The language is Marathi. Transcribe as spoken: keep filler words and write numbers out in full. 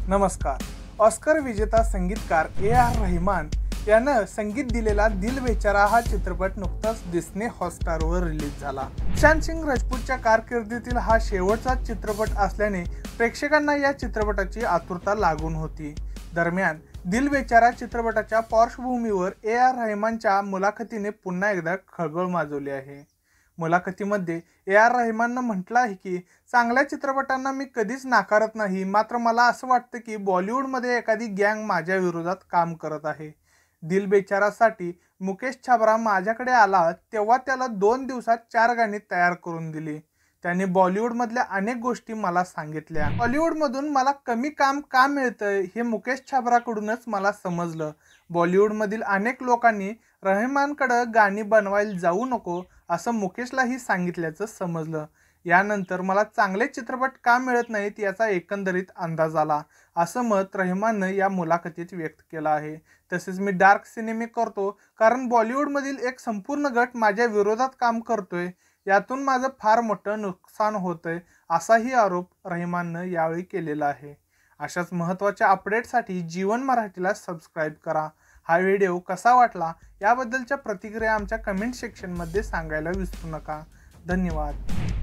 नमस्कार. ऑस्कर विजेता संगीतकार ए आर रहमान यानं संगीत दिलेला दिल बेचारा हा चित्रपट नुकताच डिस्नी हॉटस्टारवर रिलीज झाला. सुशांत सिंग राजपूतच्या कारकिर्दीतील हा शेवटचा चित्रपट असल्याने प्रेक्षकांना या चित्रपटाची आतुरता लागून होती. दरम्यान दिल बेचारा चित्रपटाच्या पार्श्वभूमीवर ए आर रहमानच्या मुलाखतीने पुन्हा एकदा खळबळ माजवली आहे. मुलाखतीमध्ये ए आर रहमाननं म्हटलं आहे की चांगल्या चित्रपटांना मी कधीच नाकारत नाही, मात्र मला असं वाटतं की बॉलिवूडमध्ये एखादी गँग माझ्या विरोधात काम करत आहे. दिल बेचारासाठी मुकेश छाबरा माझ्याकडे आला तेव्हा त्याला दोन दिवसात चार गाणी तयार करून दिली. त्याने बॉलिवूडमधल्या अनेक गोष्टी मला सांगितल्या. बॉलिवूडमधून मला कमी काम का मिळतंय हे मुकेश छाबराकडूनच मला समजलं. बॉलिवूडमधील अनेक लोकांनी रहमानकडे गाणी बनवायला जाऊ नको असं मुकेशलाही सांगितल्याचं समजलं. यानंतर मला चांगले चित्रपट का मिळत नाहीत याचा एकंदरीत अंदाज आला, असं मत रहमाननं या मुलाखतीत व्यक्त केलं आहे. तसेच मी डार्क सिनेमे करतो कारण बॉलिवूडमधील एक संपूर्ण गट माझ्या विरोधात काम करतोय, यातून माझं फार मोठं नुकसान होतंय, असाही आरोप रहमाननं यावेळी केलेला आहे. अशाच महत्त्वाच्या अपडेटसाठी जीवन मराठीला सबस्क्राईब करा. हा व्हिडिओ कसा वाटला याबद्दलच्या प्रतिक्रिया आमच्या कमेंट सेक्शनमध्ये सांगायला विसरू नका. धन्यवाद.